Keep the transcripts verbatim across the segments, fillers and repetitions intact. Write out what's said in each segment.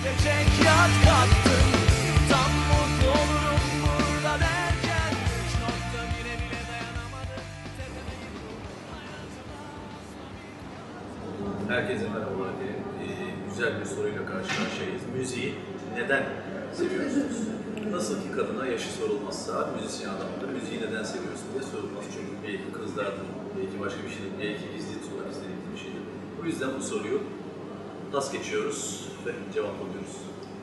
Gidecek yat kattım. Tam mutlu olurum burada derken. Üç nokta bire bile dayanamadım. Herkese merhabalar diyelim. Ee, güzel bir soruyla karşı karşıyayız. Müziği neden seviyorsunuz? Nasıl ki kadına yaşı sorulmazsa, müzisyen adamdır, müziği neden seviyorsun diye sorulmaz. Çünkü belki kızlardır, belki başka bir şeydir, belki gizli tutmak istediğiniz bir şeydir. Bu yüzden bu soruyu pas geçiyoruz ve cevap alıyoruz.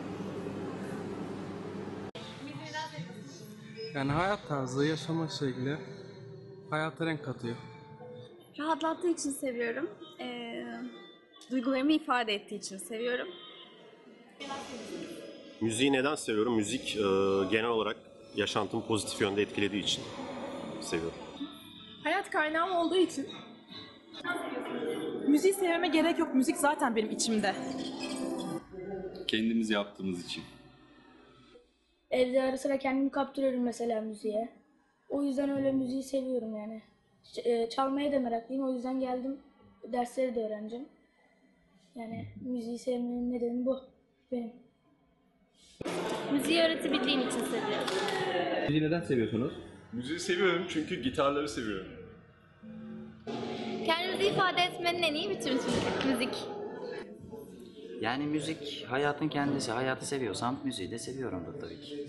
Yani hayat tarzı, yaşama şekli hayata renk katıyor. Rahatlattığı için seviyorum. Ee, duygularımı ifade ettiği için seviyorum. Müziği neden seviyorum? Müzik e, genel olarak yaşantımı pozitif yönde etkilediği için seviyorum. Hayat kaynağım olduğu için. Müziği sevmeme gerek yok. Müzik zaten benim içimde. Kendimiz yaptığımız için. Evde ara sıra kendimi kaptırıyorum mesela müziğe. O yüzden öyle müziği seviyorum yani. Ç- e, çalmaya da meraklıyım, o yüzden geldim, dersleri de öğreneceğim. Yani müziği sevmemin nedeni bu benim. Müziği öğretebildiğim için seviyorum. Müziği neden seviyorsunuz? Müziği seviyorum çünkü gitarları seviyorum. Kendimizi ifade etmenin en iyi bir tür müzik. Yani müzik hayatın kendisi. Hayatı seviyorsam müziği de seviyorumdur tabii ki.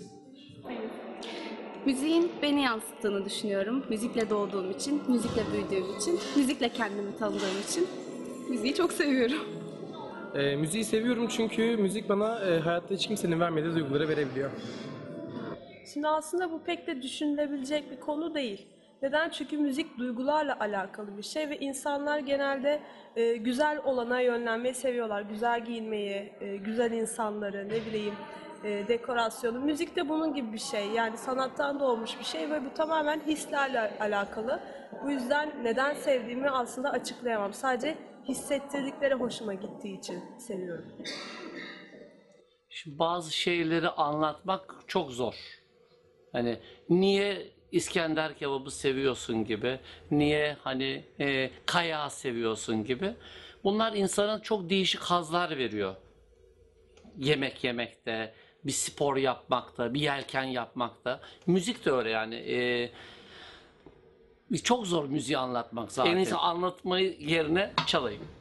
Müziğin beni yansıttığını düşünüyorum. Müzikle doğduğum için, müzikle büyüdüğüm için, müzikle kendimi tanıdığım için müziği çok seviyorum. E, müziği seviyorum çünkü müzik bana e, hayatta hiç kimsenin vermediği duyguları verebiliyor. Şimdi aslında bu pek de düşünülebilecek bir konu değil. Neden? Çünkü müzik duygularla alakalı bir şey ve insanlar genelde e, güzel olana yönlenmeyi seviyorlar. Güzel giyinmeyi, e, güzel insanları, ne bileyim e, dekorasyonu. Müzik de bunun gibi bir şey. Yani sanattan doğmuş bir şey ve bu tamamen hislerle alakalı. Bu yüzden neden sevdiğimi aslında açıklayamam. Sadece hissettirdikleri hoşuma gittiği için seviyorum. Şimdi bazı şeyleri anlatmak çok zor. Hani niye İskender kebabı seviyorsun gibi, niye hani e, kayağı seviyorsun gibi. Bunlar insana çok değişik hazlar veriyor. Yemek yemekte, bir spor yapmakta, bir yelken yapmakta. Müzik de öyle yani. E, çok zor müziği anlatmak zaten. En iyisi anlatmayı yerine çalayım.